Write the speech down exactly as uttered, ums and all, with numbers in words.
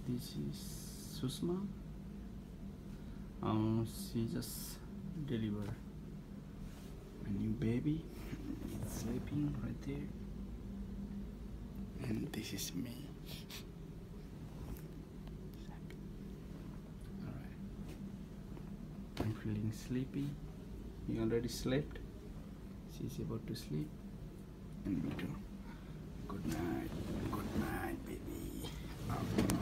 This is Susma. Um, she just delivered a new baby. It's sleeping right there. And this is me. Alright. I'm feeling sleepy. He already slept. She's about to sleep. And me too. Good night. Good night, baby.